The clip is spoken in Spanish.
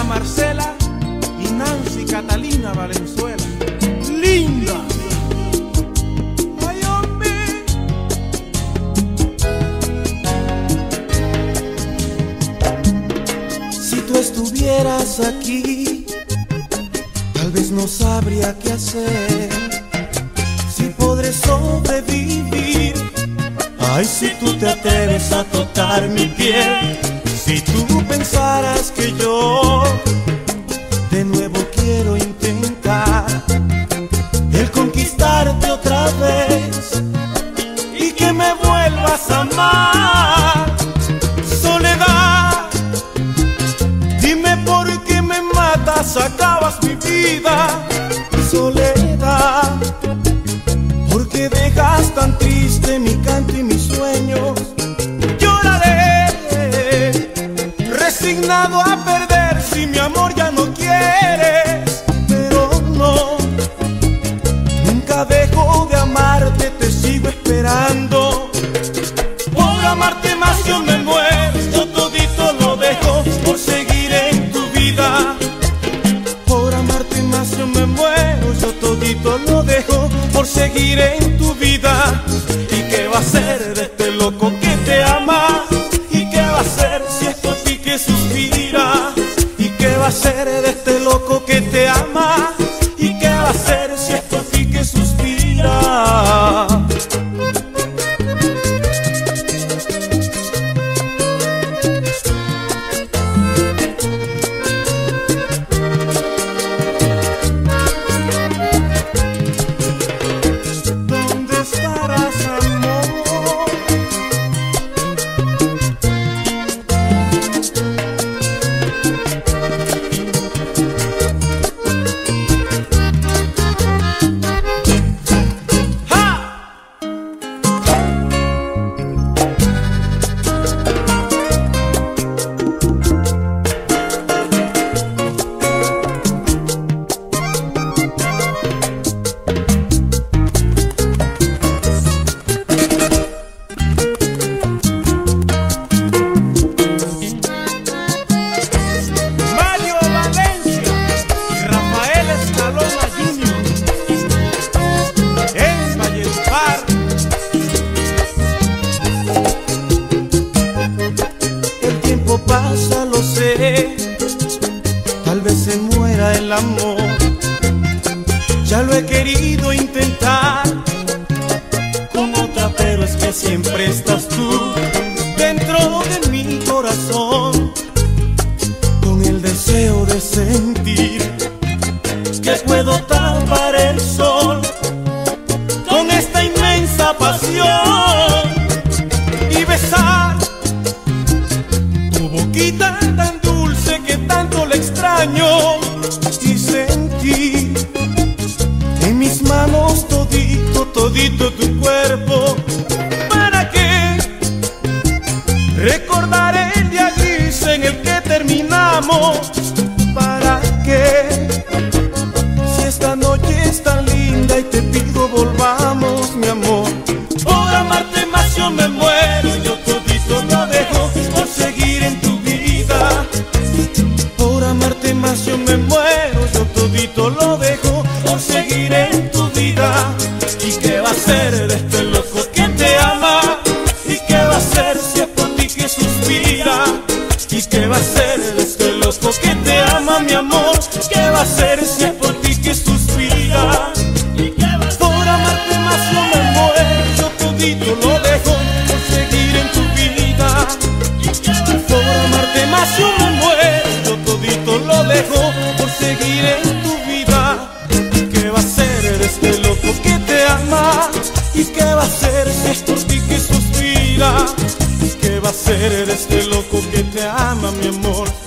Marcela y Nancy Catalina Valenzuela. ¡Linda! ¡Ay, hombre! Si tú estuvieras aquí, tal vez no sabría qué hacer, si podré sobrevivir. Ay, si tú te atreves a tocar mi piel, si tú pensaras que yo de nuevo quiero intentar el conquistarte otra vez y que me vuelvas a amar. Soledad, dime por qué me matas, acabas mi vida. Soledad, ¿por qué dejas tan triste mi canto y mis sueños? Lloraré, resignado a perder si mi amor ya no quieres. Pero no, nunca dejo de amarte, te sigo esperando. Por amarte más yo me muero, yo todito lo dejo por seguir en tu vida. Por amarte más yo me muero, yo todito lo dejo por seguir en tu vida. ¿Y qué va a ser de este loco que te ama? ¿Y qué va a ser si es por ti que suspira? ¿Y qué va a ser de este loco que te ama? ¿Y qué va a ser si es por ti que suspira? Pasa, lo sé, tal vez se muera el amor. Ya lo he querido intentar con otra, pero es que siempre estás tú dentro de mi corazón, con el deseo de sentir que puedo tapar el sol con esta inmensa pasión y besar boquita tan dulce que tanto le extraño y sentir en mis manos todito, todito tu cuerpo. ¿Para qué recordar el día gris en el que terminamos? ¿Para qué? Si esta noche es tan linda y te pido volvamos, mi amor. Por amarte más yo me muero, yo todito lo dejo por seguir en tu vida. Por amarte más yo me muero, yo todito lo dejo por seguir en tu vida. ¿Y qué va a ser de este loco que te ama? ¿Y qué va a ser si es por ti que suspira? ¿Y qué va a ser de este loco que te ama, mi amor? ¿Qué va a ser si es por ti que suspira? Por amarte más yo me muero, yo todito lo dejo por seguir en tu vida. Por amarte más yo me muero, yo todito lo dejo por seguir en tu vida. ¿Qué va a ser de este loco que te ama? ¿Y qué va a ser si es por ti que suspira? ¿Qué va a ser de este loco que te ama, mi amor?